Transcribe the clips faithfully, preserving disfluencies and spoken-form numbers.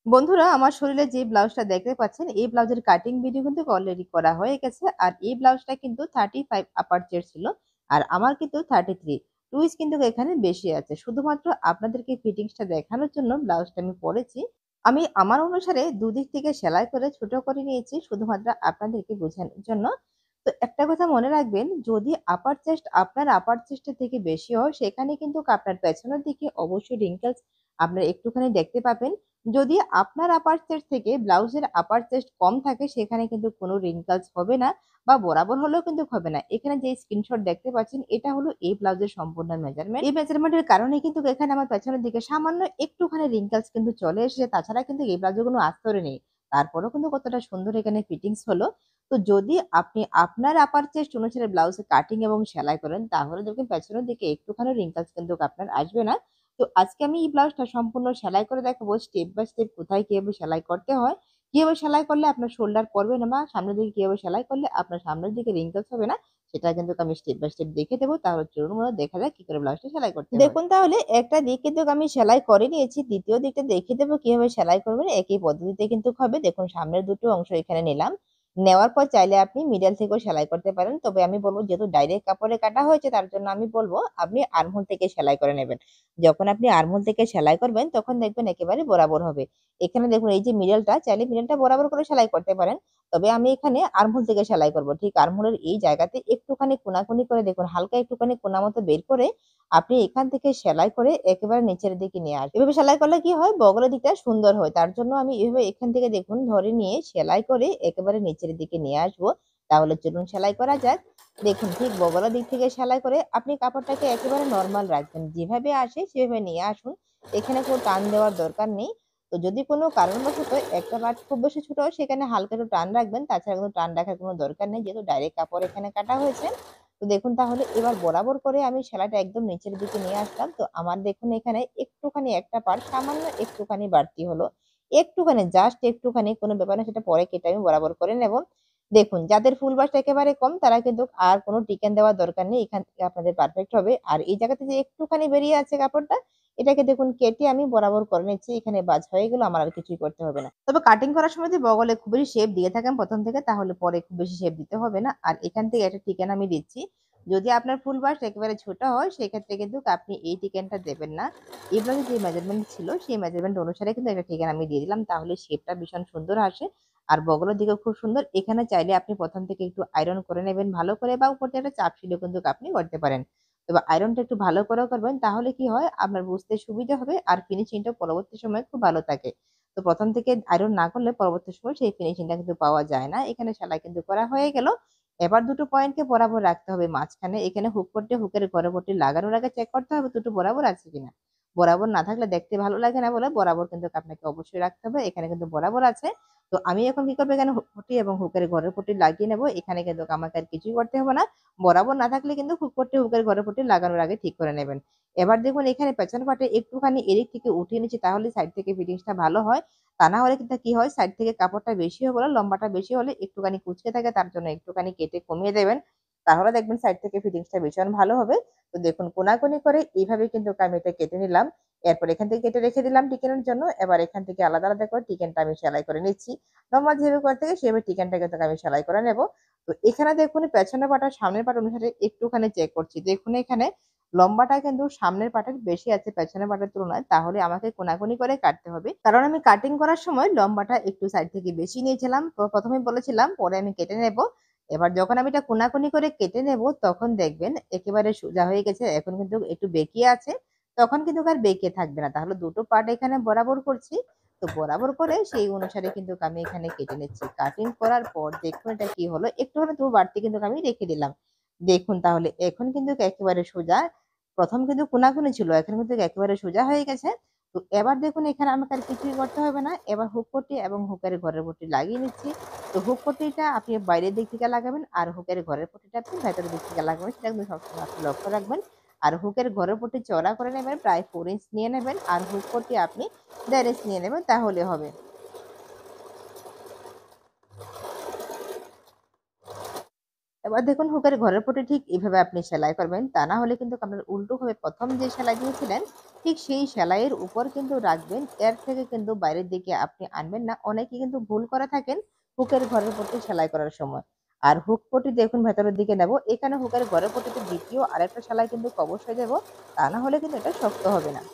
বন্ধুরা, আমার শরীরে যে ব্লাউজটা দেখতে পাচ্ছেন, এই ব্লাউজের কাটিং ভিডিও কিন্তু অলরেডি করা হয়ে গেছে। আর এই ব্লাউজটা কিন্তু থার্টি ফাইভ আপার চেস্ট ছিল। আর আমার কিন্তু থার্টি থ্রি। টুইস কিন্তু এখানে বেশি আছে। শুধুমাত্র আপনাদেরকে ফিটিংসটা দেখানোর জন্য ব্লাউজটা আমি পরেছি। আমি আমার অনুসারে দুদিক থেকে সেলাই করে ছোট করে নিয়েছি শুধুমাত্র আপনাদেরকে বোঝানোর জন্য। তো একটা কথা মনে রাখবেন, যদি আপার চেস্ট আপনার আপার চেস্টের থেকে বেশি হয়, সেখানে কিন্তু আপনার পেছনের দিকে অবশ্যই রিঙ্কেলস আপনারা একটুখানি দেখতে পাবেন। যদি আপনার আপার চেস্ট থেকে ব্লাউজের আপার চেস্ট কম থাকে, সেখানে কিন্তু কোনো রিঙ্কেলস হবে না বা বরাবর হলেও কিন্তু হবে না। এখানে যে স্ক্রিনশট দেখতে পাচ্ছেন, এটা হলো এই ব্লাউজের সম্পূর্ণ মেজারমেন্ট। এই মেজারমেন্টের কারণে কিন্তু এখানে আমার পেছনের দিকে সামান্য একটুখানি রিঙ্কেলস কিন্তু চলে এসেছে। তাছাড়া কিন্তু এই ব্লাউজে কোনো আস্তরে নেই। তারপরেও কিন্তু কতটা সুন্দর এখানে ফিটিংস হলো। তো যদি আপনি আপনার আপার চেস্ট অনুসারে ব্লাউজে কাটিং এবং সেলাই করেন, তাহলে দেখবেন পেছনের দিকে একটুখানি রিঙ্কেলস কিন্তু আপনার আসবে না। তো আজকে আমি এই ব্লাউজটা সম্পূর্ণ সেলাই করে দেখাবো স্টেপ বাই স্টেপ কোথায় কিভাবে সেলাই করতে হয়। কিভাবে সেলাই করলে আপনার শোল্ডার পড়বে না বা সামনের দিকে কিভাবে সেলাই করলে আপনার সামনের দিকে রিঙ্কেলস হবে না, সেটা কিন্তু আমি স্টেপ বাই স্টেপ দেখে দেবো। তাহলে চলুন বন্ধুরা, দেখা যাক কি করে ব্লাউজটা সেলাই করতে হয়। দেখুন, তাহলে একটা দিক কিন্তু আমি সেলাই করে নিয়েছি। দ্বিতীয় দিকটা দেখিয়ে দেবো কিভাবে সেলাই করবেন। একই পদ্ধতিতে কিন্তু হবে। দেখুন, সামনের দুটো অংশ এখানে নিলাম। নেওয়ার পর চাইলে আপনি মিডল থেকেও সেলাই করতে পারেন। তবে আমি বলব, যেহেতু ডাইরেক্ট কাপড়ে কাটা হয়েছে, তার জন্য আমি বলব আপনি আর্মহোল থেকে সেলাই করে নেবেন। যখন আপনি আর্মহোল থেকে সেলাই করবেন, তখন দেখবেন একেবারে বরাবর হবে। এখানে দেখুন, এই যে মিডলটা, চাইলে মিডলটা বরাবর করে সেলাই করতে পারেন। তবে আমি এখানে আর্মহোল থেকে সেলাই করব। ঠিক আর্মহোলের এই জায়গাতে একটুখানি কোনাকুনি করে, দেখুন হালকা একটুখানি কোনা মতো বের করে আপনি এখান থেকে সেলাই করে একেবারে নিচের দিকে নিয়ে আসবেন। এভাবে সেলাই করলে কি হয়, বগলের দিকটা সুন্দর হয়। তার জন্য আমি এভাবে এখান থেকে দেখুন ধরে নিয়ে সেলাই করে একেবারে নিচের দিকে নিয়ে আসবো। তাহলে চলুন সেলাই করা যাক। দেখুন, ঠিক বগলের দিক থেকে সেলাই করে আপনি কাপড়টাকে একেবারে নরমাল রাখবেন। যেভাবে আসে সেভাবে নিয়ে আসুন। এখানে কোনো টান দেওয়ার দরকার নেই। তো যদি কোনো কারণবশত একটা পার্ট খুব বেশি ছোট হয়, সেখানে হালকা একটু টান রাখবেন। তাছাড়া কিন্তু টান রাখার কোনো দরকার নেই, যেহেতু ডাইরেক্ট কাপড় এখানে কাটা হয়েছে। তো দেখুন, তাহলে এবার বরাবর করে আমি সেলাইটা একদম নিচের দিকে নিয়ে আসলাম। তো আমার দেখুন এখানে একটুখানি একটা পার্ট সামান্য একটুখানি বাড়তি হলো। একটুখানি, জাস্ট একটুখানি, কোনো ব্যাপার না, সেটা পরে কেটে আমি বরাবর করে নেব। দেখুন, যাদের ফুল বাস্ট একেবারে কম, তারা কিন্তু আর কোনো টিকেন দেওয়ার দরকার নেই। এখান থেকে আপনাদের পারফেক্ট হবে। আর এই জায়গাতে যে একটুখানি বেরিয়ে আছে কাপড়টা, এটাকে দেখুন কেটে আমি বরাবর করে নিচ্ছি। এখানে বাজ হয়ে গেল, আমার আর কিছুই করতে হবে না। তবে কাটিং করার সময় যদি বগলে খুব বেশি শেপ দিয়ে থাকেন প্রথম থেকে, তাহলে পরে খুব বেশি শেপ দিতে হবে না। আর এখান থেকে একটা টিকেন আমি দিচ্ছি। যদি আপনার ফুল বাস্ট একেবারে ছোট হয়, সেক্ষেত্রে কিন্তু আপনি এই টিকেনটা দেবেন না। এবারে যে মেজারমেন্ট ছিল, সেই মেজারমেন্ট অনুসারে কিন্তু একটা টিকেন আমি দিয়ে দিলাম। তাহলে শেপটা ভীষণ সুন্দর আসে। আর বগলের দিকেও খুব সুন্দর। এখানে চাইলে আপনি প্রথম থেকে একটু আয়রন করে নেবেন ভালো করে, বা উপর থেকে একটা চাপ সিলিও কিন্তু আপনি করতে পারেন। তবে আয়রনটা একটু ভালো করেও করবেন, তাহলে কি হয়, আপনার বুঝতে সুবিধা হবে আর ফিনিশিংটা পরবর্তী সময়ে খুব ভালো থাকে। তো প্রথম থেকে আয়রন না করলে পরবর্তী সময় সেই ফিনিশিংটা কিন্তু পাওয়া যায় না। এখানে সেলাই কিন্তু করা হয়ে গেল। এবার দুটো পয়েন্টকে বরাবর রাখতে হবে মাঝখানে। এখানে হুক পট্টি, হুকের গড়াপট্টি লাগানোর আগে চেক করতে হবে দুটো বরাবর আছে কিনা। বরাবর না থাকলে দেখতে ভালো লাগে না বলে বরাবর কিন্তু আপনাকে অবশ্যই রাখতে হবে। এখানে কিন্তু বরাবর আছে। তো আমি এখন কি করব, এখানে হুক পট্টি এবং হুকের ঘরের পট্টি লাগিয়ে নেব। এখানে কিন্তু আমাকে আর কিছুই করতে হবে না। বরাবর না থাকলে কিন্তু হুক পট্টি, হুকের ঘরের পট্টি লাগানোর আগে ঠিক করে নেবেন। এবার দেখুন, এখানে পেছন পাটে একটুখানি এদিক থেকে উঠিয়ে নিচ্ছি, তাহলে সাইড থেকে ফিটিংসটা ভালো হয়। তা না হলে কিন্তু কি হয়, সাইড থেকে কাপড়টা বেশি হয়ে গেলে, লম্বাটা বেশি হলে একটুখানি কুঁচকে থাকে, তার জন্য একটুখানি কেটে কমিয়ে দেবেন। তাহলে দেখবেন সাইড থেকে ফিটিংসটা ভীষণ ভালো হবে। তো দেখুন, কোনাকুনি করে এইভাবে কিন্তু আমি এটা কেটে নিলাম। এরপর এখান থেকে কেটে রেখে দিলাম টিকেনের জন্য। এবার এখান থেকে আলাদা, আলাদা করে টিকেনটা আমি সেলাই করে নিচ্ছি। নরমাল যেভাবে করে থাকি সেভাবে টিকেনটা কিন্তু আমি সেলাই করে নেব। তো এখানে দেখুন, পেছনের পাট আর সামনের পাট অনুসারে একটুখানি চেক করছি। দেখুন, এখানে লম্বাটা কিন্তু সামনের পাটের বেশি আছে পেছনের পাটের তুলনায়। তাহলে আমাকে কোনাকুনি করে কাটতে হবে। কারণ আমি কাটিং করার সময় লম্বাটা একটু সাইড থেকে বেশি নিয়েছিলাম। তো প্রথম এই বলেছিলাম, পরে আমি কেটে নেব। এবার যখন আমি এটা কোনাকুনি করে কেটে নেব, তখন দেখবেন একেবারে সোজা হয়ে গেছে। এখন কিন্তু একটু বেঁকিয়ে আছে। তখন কিন্তু আর বেঁকে থাকবে না। তাহলে দুটো পার্ট এখানে বরাবর করছি। তো বরাবর করে সেই অনুসারে কিন্তু আমি এখানে কেটে নিচ্ছি। কাটিং করার পর দেখুন এটা কি হলো, একটুখানি তবু বাড়তি কিন্তু আমি রেখে দিলাম। দেখুন, তাহলে এখন কিন্তু একেবারে সোজা। প্রথম কিন্তু কোনাকুনি ছিল, এখন কিন্তু একেবারে সোজা হয়ে গেছে। তো এবার দেখুন, এখানে আমাকে আর কিছুই করতে হবে না। এবার হুক পট্টি এবং হুকের ঘরের পট্টি লাগিয়ে নিচ্ছি। তো হুক পট্টিটা আপনি বাইরের দিক থেকে লাগাবেন, আর হুকের ঘরের পট্টিটা আপনি ভেতরের দিক থেকে লাগাবেন। সেটা কিন্তু সবসময় আপনি লক্ষ্য রাখবেন। আর হুকের ঘরের পট্টি চওড়া করে নেবেন, প্রায় চার ইঞ্চ নিয়ে নেবেন। আর হুক পট্টি আপনি দেড় ইঞ্চ নিয়ে নেবেন, তাহলে হবে। এবার দেখুন হুকের ঘরের পট্টি ঠিক এভাবে আপনি সেলাই করবেন। তা না হলে কিন্তু আপনার উল্টোভাবে প্রথম যে সেলাই দিয়েছিলেন ঠিক সেই সেলাইয়ের উপর কিন্তু রাখবেন। এর থেকে কিন্তু বাইরের দিকে আপনি আনবেন না। অনেকে কিন্তু ভুল করে থাকেন হুকের ঘরের পট্টি সেলাই করার সময়। আর হুক পট্টি দেখুন ভেতরের দিকে নেব। এখানে হুকের ঘরের পট্টিতে দ্বিতীয় আরেকটা সেলাই কিন্তু অবশ্যই দেব। তা না হলে কিন্তু এটা শক্ত হবে না।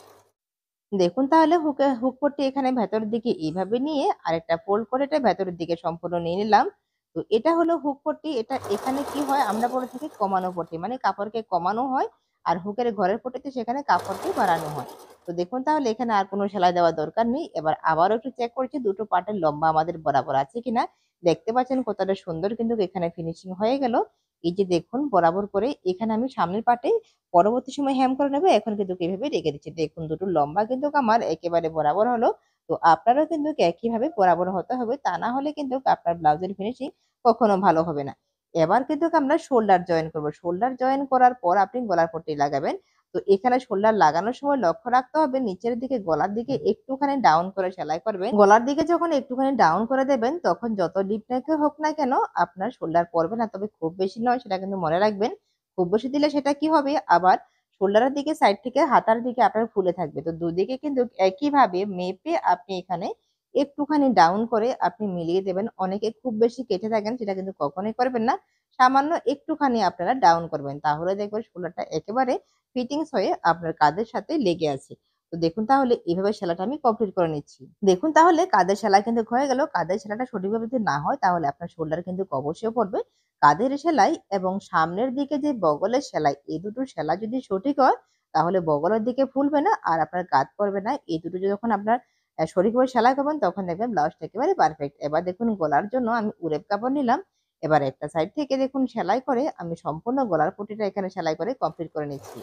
দেখুন তাহলে হুকে হুক পট্টি এখানে ভেতরের দিকে এইভাবে নিয়ে আরেকটা ফোল্ড করে এটা ভেতরের দিকে সম্পূর্ণ নিয়ে নিলাম। তো এটা হলো হুক পট্টি। এটা এখানে কি হয় আমরা বলে থাকি কমানো পট্টি। মানে কাপড়কে কমানো হয় আর হুকের ঘরের পট্টিতে সেখানে কাপড়কে বাড়ানো হয়। তো দেখুন তাহলে এখানে আর কোনো সেলাই দেওয়ার দরকার নেই। এবার আবারও একটু চেক করছি দুটো পার্টের লম্বা আমাদের বরাবর আছে কিনা। দেখতে পাচ্ছেন কতটা সুন্দর কিন্তু এখানে ফিনিশিং হয়ে গেল। এই যে দেখুন বরাবর করে এখানে আমি সামনের পার্টে পরবর্তী সময় হেম করে নেব। এখন কিন্তু এভাবে রেখে দিচ্ছি। দেখুন দুটো লম্বা কিন্তু আমার একেবারে বরাবর হলো। তো আপনারও কিন্তু একইভাবে বরাবর হতে হবে। তা না হলে কিন্তু আপনার ব্লাউজের ফিনিশিং কখনো ভালো হবে না। এবার কিন্তু আমরা শোল্ডার জয়েন করব। শোল্ডার জয়েন করার পর আপনি গলার পট্টি লাগাবেন। তো এখানে শোল্ডার লাগানোর সময় লক্ষ্য রাখতে হবে নিচের দিকে গলার দিকে একটুখানি ডাউন করে সেলাই করবেন। গলার দিকে যখন একটুখানি ডাউন করে দেবেন তখন যত ডিপ নেকে হোক না কেন আপনার শোল্ডার পড়বে না। তবে খুব বেশি নয় সেটা কিন্তু মনে রাখবেন। খুব বেশি দিলে সেটা কি হবে আবার শোল্ডারের দিকে সাইড থেকে হাতার দিকে আপনার ফুলে থাকবে। তো দুদিকে কিন্তু একইভাবে মেপে আপনি এখানে একটুখানি ডাউন করে আপনি মিলিয়ে দেবেন। অনেকে খুব বেশি কেটে থাকেন সেটা কিন্তু কখনোই করবেন না। সামান্য একটুখানি আপনারা ডাউন করবেন। তাহলে দেখবেন শোল্ডারটা একেবারে ফিটিংস হয়ে আপনার কাঁধের সাথে লেগে আছে। তো দেখুন তাহলে এভাবে সেলাইটা আমি কমপ্লিট করে নিচ্ছি। দেখুন তাহলে কাঁধের সেলাই কিন্তু হয়ে গেল। কাঁধের সেলাইটা সঠিকভাবে যদি না হয় তাহলে আপনার শোল্ডার কিন্তু অবশ্যই পড়বে। কাঁধের সেলাই এবং সামনের দিকে যে বগলের সেলাই এই দুটো সেলাই যদি সঠিক হয় তাহলে বগলের দিকে ফুলবে না আর আপনার কাঁধ পড়বে না। এই দুটো যখন আপনার আ সঠিকভাবে সেলাই করবেন তখন দেখবেন ব্লাউজটা একেবারে পারফেক্ট। এবার দেখুন গলার জন্য আমি উড়েপ কাপড় নিলাম। এবার একটা সাইড থেকে দেখুন সেলাই করে আমি সম্পূর্ণ গলার পট্টিটা এখানে সেলাই করে কমপ্লিট করে নিচ্ছি।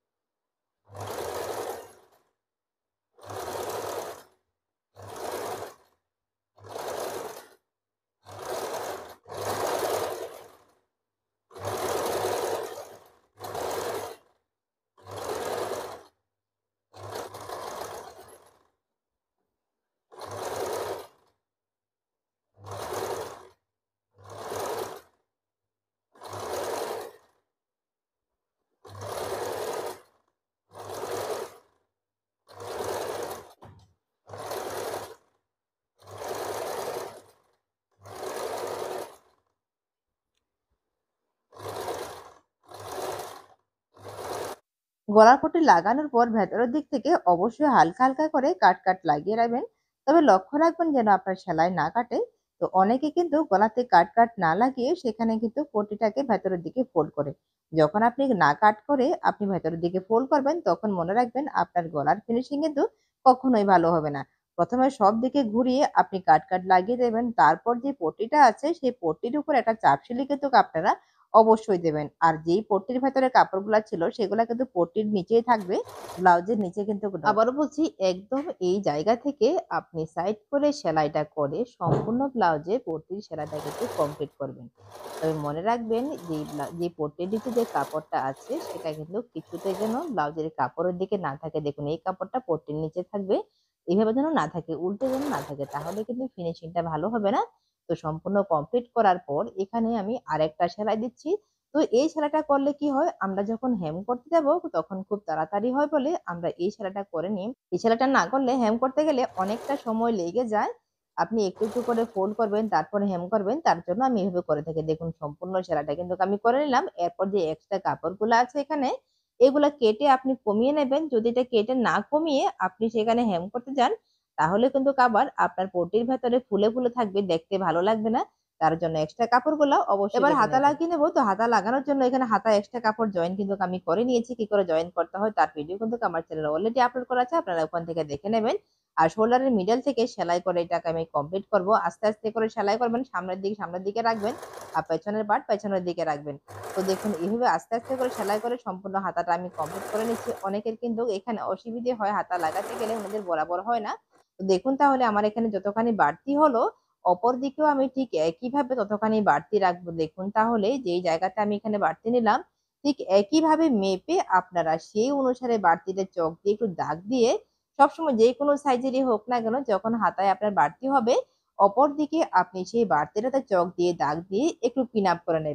গলার পট্টি লাগানোর পর ভেতরের দিক থেকে অবশ্যই হালকা, হালকা করে কাট, কাট লাগিয়ে রাখবেন। তবে লক্ষ্য রাখবেন যেন আপনার সেলাই না কাটে। তো অনেকে কিন্তু গলাতে কাট, কাট না লাগিয়ে সেখানে কিন্তু পট্টিটাকে ভেতরের দিকে ফোল্ড করে। যখন আপনি না কাট করে আপনি ভেতরের দিকে ফোল্ড করবেন তখন মনে রাখবেন আপনার গলার ফিনিশিং কিন্তু কখনোই ভালো হবে না। প্রথম এ সব দিকে ঘুরিয়ে আপনি কাট, কাট লাগিয়ে দেবেন। তারপর যে পট্টিটা আছে সেই পট্টির উপর একটা চাপ সেলাই কিন্তু আপনারা অবশ্যই দেবেন। আর যেই পট্টির ভেতরে কাপড়গুলা ছিল সেগুলা কিন্তু পট্টির নিচেই থাকবে। ব্লাউজের নিচে কিন্তু নয়। আবারও বলছি একদম এই জায়গা থেকে আপনি সাইড করে সেলাইটা করে সম্পূর্ণ ব্লাউজে পট্টির সেলাইটা কিন্তু কমপ্লিট করবেন। তবে মনে রাখবেন যেই ব্লা যে পট্টির নিচে যে কাপড়টা আছে সেটা কিন্তু কিছুতে যেন ব্লাউজের কাপড়ের দিকে না থাকে। দেখুন এই কাপড়টা পট্টির নিচে থাকবে। এভাবে যেন না থাকে, উল্টে যেন না থাকে। তাহলে কিন্তু ফিনিশিংটা ভালো হবে না। তো সম্পূর্ণ কমপ্লিট করার পর এখানে আমি আরেকটা সেলাই দিচ্ছি। তো এই সেলাইটা করলে কি হয় আমরা যখন হেম করতে যাব তখন খুব তাড়াতাড়ি হয় বলে আমরা এই সেলাইটা করে নিই। এই সেলাইটা না করলে হেম করতে গেলে অনেকটা সময় লেগে যায়। আপনি একটু, একটু করে ফোল্ড করবেন তারপরে হেম করবেন তার জন্য আমি এভাবে করে থাকি। দেখুন সম্পূর্ণ সেলাইটা কিন্তু আমি করে নিলাম। এরপর যে এক্সট্রা কাপড়গুলো আছে এখানে এগুলা কেটে আপনি কমিয়ে নেবেন। যদি এটা কেটে না কমিয়ে আপনি সেখানে হেম করতে যান তাহলে কিন্তু আবার আপনার পট্টির ভেতরে ফুলে, ফুলে থাকবে দেখতে ভালো লাগবে না। তার জন্য এক্সট্রা কাপড়গুলা অবশ্যই এবার হাতা লাগিয়ে নেব। তো হাতা লাগানোর জন্য এখানে হাতা এক্সট্রা কাপড় জয়েন কিন্তু আমি করে নিয়েছি। কি করে জয়েন করতে হয় তার ভিডিও কিন্তু আমার চ্যানেলে অলরেডি আপলোড করা আছে। আপনারা ওখান থেকে দেখে নেবেন। আর শোল্ডারের মিডল থেকে সেলাই করে এটাকে আমি কমপ্লিট করব। আস্তে, আস্তে করে সেলাই করবেন। সামনের দিকে সামনের দিকে রাখবেন। আর পেছনের পার্ট পেছনের দিকে রাখবেন। তো দেখুন এভাবে আস্তে, আস্তে করে সেলাই করে সম্পূর্ণ হাতাটা আমি কমপ্লিট করে নিচ্ছি। অনেকের কিন্তু এখানে অসুবিধে হয় হাতা লাগাতে গেলে ওনাদের বরাবর হয় না। তো দেখুন তাহলে আমার এখানে যতখানি বাড়তি হলো অপর দিকেও আমি ঠিক একইভাবে ততখানি বাড়তি রাখবো। দেখুন তাহলে যেই জায়গাটা আমি এখানে বাড়তি নিলাম ঠিক একইভাবে মেপে আপনারা সেই অনুসারে বাড়তিটা চক দিয়ে একটু দাগ দিয়ে সবসময় যে কোনো সাইজেরই হোক না কেন যখন হাতায় আপনার বাড়তি হবে অপর দিকে আপনি সেই বাড়তিটাতে চক দিয়ে দাগ দিয়ে একটু পিন আপ করে নেবেন।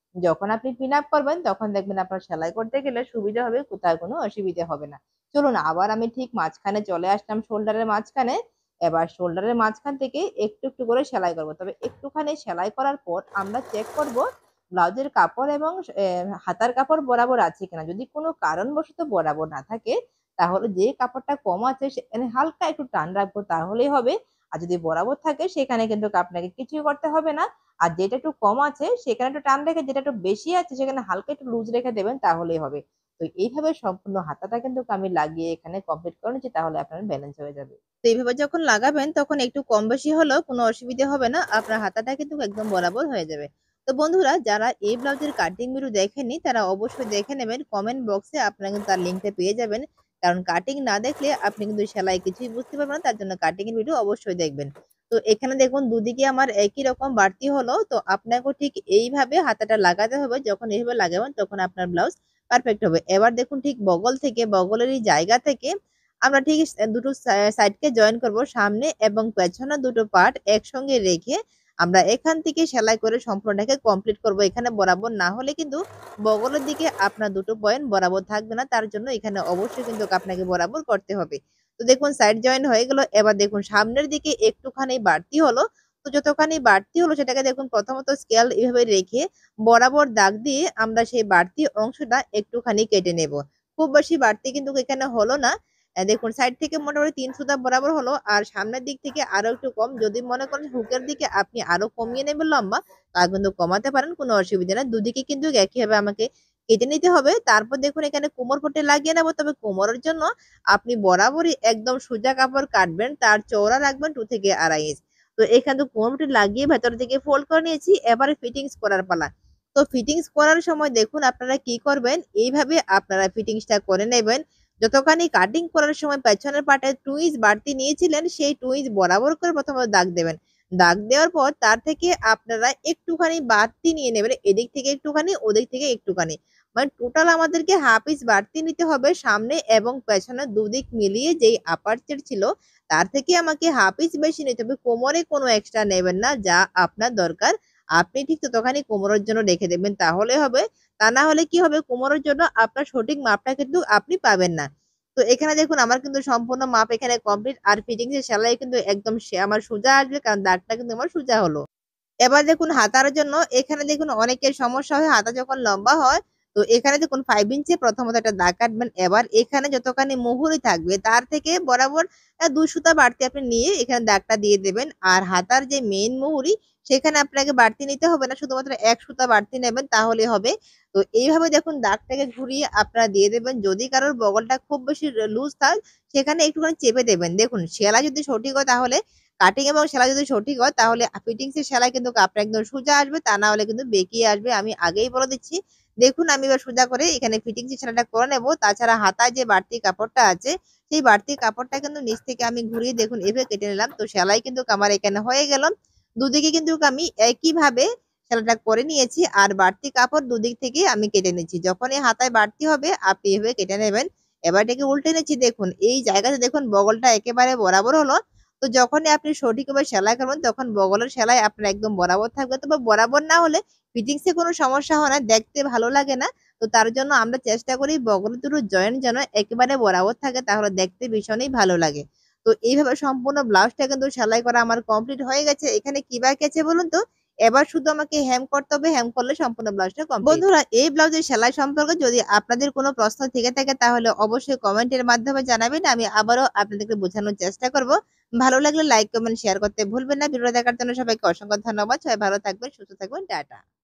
যখন আপনি পিন আপ করবেন তখন দেখবেন আপনার সেলাই করতে গেলে সুবিধা হবে, কোথাও কোনো অসুবিধা হবে না। চলুন আবার আমি ঠিক মাঝখানে চলে আসলাম শোল্ডারের মাঝখানে। এবার শোল্ডারের মাঝখান থেকে একটু, একটু করে সেলাই করব। তবে একটুখানি সেলাই করার পর আমরা চেক করব ব্লাউজের কাপড় এবং এ হাতার কাপড় বরাবর আছে কিনা। যদি কোনো কারণবশত বরাবর না থাকে তাহলে যে কাপড়টা কম আছে সেখানে হালকা একটু টান রাখবো তাহলেই হবে। আর যদি বরাবর থাকে সেখানে কিন্তু আপনাকে কিছুই করতে হবে না। আর যেটা একটু কম আছে সেখানে একটু টান রেখে যেটা একটু বেশি আছে সেখানে হালকা একটু লুজ রেখে দেবেন তাহলেই হবে। তো এইভাবে সম্পূর্ণ হাতাটা কিন্তু আমি লাগিয়ে এখানে কমপ্লিট করে নিচ্ছি তাহলে আপনার ব্যালেন্স হয়ে যাবে। তো এইভাবে যখন লাগাবেন তখন একটু কম বেশি হলেও কোনো অসুবিধা হবে না। আপনার হাতাটা কিন্তু একদম বরাবর হয়ে যাবে। তো বন্ধুরা যারা এই ব্লাউজের কাটিং ভিডিও দেখেননি তারা অবশ্যই দেখে নেবেন। কমেন্ট বক্সে আপনারা কিন্তু তার লিঙ্কটা পেয়ে যাবেন। কারণ কাটিং না দেখলে আপনি কিন্তু সেলাই কিছুই বুঝতে পারবেন না। তার জন্য কাটিং এর ভিডিও অবশ্যই দেখবেন। তো এখানে দেখুন দুদিকে আমার একই রকম বাড়তি হলো। তো আপনাকেও ঠিক এইভাবে হাতাটা লাগাতে হবে। যখন এইভাবে লাগাবেন তখন আপনার ব্লাউজ পারফেক্ট হবে। এবার দেখুন ঠিক বগল থেকে বগলের এই জায়গা থেকে আমরা ঠিক স দুটো সা সাইডকে জয়েন করব। সামনে এবং পেছনে দুটো পার্ট একসঙ্গে রেখে আমরা এখান থেকে সেলাই করে সম্পূর্ণটাকে কমপ্লিট করব। এখানে বরাবর না হলে কিন্তু বগলের দিকে আপনার দুটো পয়েন্ট বরাবর থাকবে না। তার জন্য এখানে অবশ্যই কিন্তু আপনাকে বরাবর করতে হবে। তো দেখুন সাইড জয়েন হয়ে গেল। এবার দেখুন সামনের দিকে একটুখানি বাড়তি হলো। তো যতখানি বাড়তি হলো সেটাকে দেখুন প্রথমত স্কেল এভাবে রেখে বরাবর দাগ দিয়ে আমরা সেই বাড়তি অংশটা একটুখানি কেটে নেব। খুব বেশি বাড়তি কিন্তু এখানে হলো না। অ্যা দেখুন সাইড থেকে মোটামুটি তিন সুতা বরাবর হলো আর সামনের দিক থেকে আরো একটু কম। যদি মনে করেন হুকের দিকে আপনি আরো কমিয়ে নেবেন লম্বা তা কিন্তু কমাতে পারেন, কোনো অসুবিধা নাই। দুদিকে কিন্তু একইভাবে আমাকে কেটে নিতে হবে। তারপর দেখুন এখানে কোমর পট্টি লাগিয়ে নেব। তবে কোমরের জন্য আপনি বরাবরই একদম সোজা কাপড় কাটবেন। তার চওড়া রাখবেন দুই থেকে আড়াই ইঞ্চ। তো এখানে তো কোমর পট্টি লাগিয়ে ভেতর থেকে ফোল্ড করে নিয়েছি। এবারে ফিটিংস করার পালা। তো ফিটিংস করার সময় দেখুন আপনারা কি করবেন, এইভাবে আপনারা ফিটিংসটা করে নেবেন। যতখানি কাটিং করার সময় পেছনের পার্টে দুই ইঞ্চ বাড়তি নিয়েছিলেন সেই দুই ইঞ্চ বরাবর করে প্রথমে দাগ দেবেন। দাগ দেওয়ার পর তার থেকে আপনারা একটুখানি বাড়তি নিয়ে নেবেন। এদিক থেকে একটুখানি, ওদিক থেকে একটুখানি। মানে টোটাল আমাদেরকে হাফ ইঞ্চ বাড়তি নিতে হবে সামনে এবং পেছনে দুদিক মিলিয়ে যেই আপারচার ছিল তার থেকে আমাকে হাফ ইঞ্চ বেশি নিতে হবে। কোমরে কোনো এক্সট্রা নেবেন না, যা আপনার দরকার আপনি ঠিক ততখানি কোমরের জন্য রেখে দেবেন তাহলে হবে। তা না হলে কি হবে, কোমরের জন্য আপনার সঠিক মাপটা কিন্তু আপনি পাবেন না। তো এখানে দেখুন আমার কিন্তু সম্পূর্ণ মাপ এখানে কমপ্লিট আর ফিটিংস এর সেলাই কিন্তু একদম সে আমার সোজা আসবে কারণ দাগটা কিন্তু আমার সোজা হলো। এবার দেখুন হাতার জন্য এখানে দেখুন অনেকের সমস্যা হয় হাতা যখন লম্বা হয় তো এখানে দেখুন পাঁচ ইঞ্চি প্রথমত একটা দাগ কাটবেন। এবার এখানে যতখানি মুহুরি থাকবে তার থেকে বরাবর আ দুই সুতা বাড়তি আপনি নিয়ে এখানে দাগটা দিয়ে দেবেন। আর হাতার যে মেইন মুহুরি সেখানে আপনাকে বাড়তি নিতে হবে না, শুধুমাত্র এক সুতা বাড়তি নেবেন তাহলেই হবে। তো এইভাবে দেখুন দাগটাকে ঘুরিয়ে আপনারা দিয়ে দেবেন। যদি কারোর বগলটা খুব বেশি র লুজ থাক সেখানে একটুখানি চেপে দেবেন। দেখুন সেলাই যদি সঠিক হয় তাহলে কাটিং এবং সেলাই যদি সঠিক হয় তাহলে আ ফিটিংস এর সেলাই কিন্তু কাপড়টা একদম সোজা আসবে, তা না হলে কিন্তু বেঁকিয়ে আসবে। আমি আগেই বলে দিচ্ছি। দেখুন আমি এবার সোজা করে এখানে ফিটিংস এর সেলাইটা করে নেব। তাছাড়া হাতায় যে বাড়তি কাপড়টা আছে সেই বাড়তি কাপড়টা কিন্তু নিচ থেকে আমি ঘুরিয়ে দেখুন এভাবে কেটে নিলাম। তো সেলাই কিন্তু আমার এখানে হয়ে গেল। দুদিকে কিন্তু আমি একইভাবে সেলাইটা করে নিয়েছি আর বাড়তি কাপড় দুদিক থেকেই আমি কেটে নিচ্ছি। যখনই হাতায় বাড়তি হবে আপনি এভাবে কেটে নেবেন। এবার এটাকে উল্টে নিচ্ছি দেখুন। এই জায়গাতে দেখুন বগলটা একেবারে বরাবর হলো। তো যখনই আপনি সঠিকভাবে সেলাই করবেন তখন বগলের সেলাই আপনার একদম বরাবর থাকবে। তবে বরাবর না হলে ফিটিংস এ কোনো সমস্যা হয় না, দেখতে ভালো লাগে না। তো তার জন্য আমরা চেষ্টা করি বগলের দুটো জয়েন্ট যেন একেবারে বরাবর থাকে তাহলে দেখতে ভীষণই ভালো লাগে। তো এইভাবে সম্পূর্ণ ব্লাউজটা কিন্তু সেলাই করা আমার কমপ্লিট হয়ে গেছে। এখানে কি বাকি আছে বলুন তো? এবার শুধু আমাকে হেম করতে হবে, হেম করলে সম্পূর্ণ ব্লাউজটা কমপ্লিট। বন্ধুরা এই ব্লাউজের সেলাই সম্পর্কে যদি আপনাদের কোনো প্রশ্ন থেকে থাকে তাহলে অবশ্যই কমেন্টের মাধ্যমে জানাবেন। আমি আবারও আপনাদেরকে বোঝানোর চেষ্টা করব। ভালো লাগলে লাইক, কমেন্ট, শেয়ার করতে ভুলবেন না। ভিডিও দেখার জন্য সবাইকে অসংখ্য ধন্যবাদ। সবাই ভালো থাকবেন, সুস্থ থাকবেন। টাটা।